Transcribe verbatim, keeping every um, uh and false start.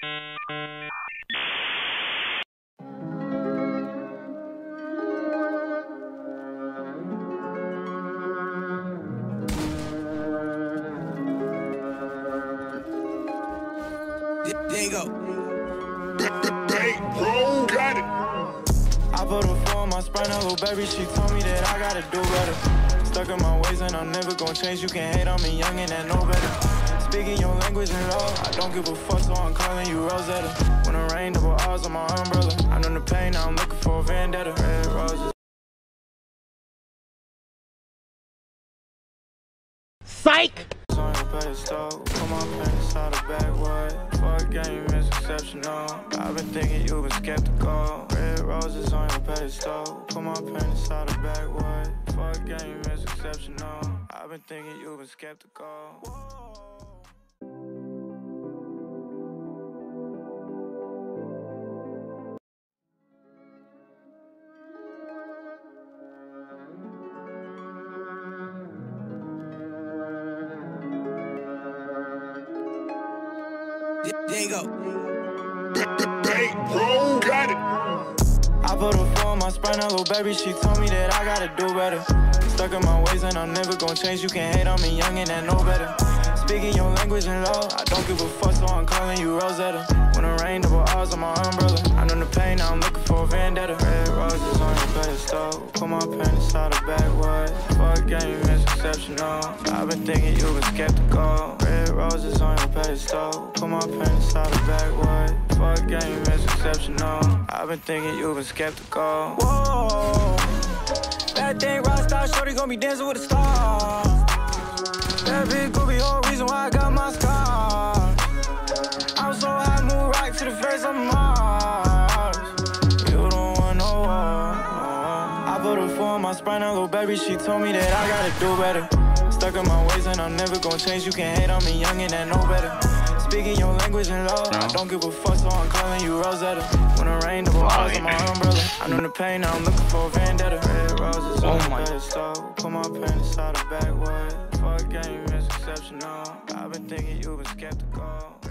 There you go. Hey, bro, got it. I put a four on my spine, a little baby, she told me that I gotta do better. Stuck in my ways and I'm never gonna change, you can hate on me, young and I know better. Speaking your language and law, I don't give a fuck, so I'm calling you Rosetta. When it rain, double R's on my umbrella. I know the pain, now I'm looking for a vendetta. Red roses. Psych! On your pedestal, put my pen inside the backwood. Fuck game is exceptional. I've been thinking you've been skeptical. Red roses on your pedestal, put my pen inside the backwood. Fuck game is exceptional. I've been thinking you've been skeptical. Whoa. There you go. Hey, bro, got it. I put a four on my spine, a little baby, she told me that I gotta do better. Stuck in my ways and I'm never gonna change, you can hate on me, young and I know better. Speaking your language and law, I don't give a fuck, so I'm calling you Rosetta. When it rain, double R's on my umbrella. I know the pain, now I'm looking for a vendetta. Red roses on your pedestal, put my pen inside the backwood. Fuck game is exceptional. I've been thinking you've been skeptical. Red roses on your pedestal, put my pen inside the backwood. Fuck game is exceptional. I've been thinking you've been skeptical. Whoa, that thing rock star, shorty gon' be dancing with the stars. That bitch could be whole reason why I got my scars. I'm so high, move right to the face of Mars. You don't want no war. I put a four on my spine, a little baby, she told me that I gotta do better. Stuck in my ways and I'm never gonna change, you can hate on me, young and I know better. Speaking your language and law, no. I don't give a fuck, so I'm calling you Rosetta. When it rain, double R's on my umbrella. I know the pain, now I'm looking for a vendetta. Red roses on my pedestal, put my pen inside the backwood. Fuck game is exceptional. I've been thinking you've been skeptical.